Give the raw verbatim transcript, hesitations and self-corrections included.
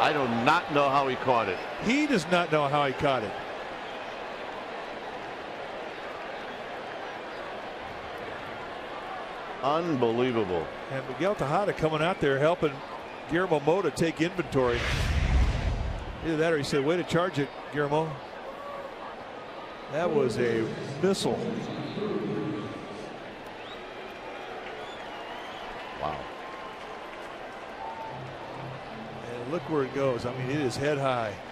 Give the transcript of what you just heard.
I do not know how he caught it. He does not know how he caught it. Unbelievable. And Miguel Tejada coming out there helping Guillermo Mota take inventory. Either that or he said, way to charge it, Guillermo. That was a missile. Wow. And look where it goes. I mean, it is head high.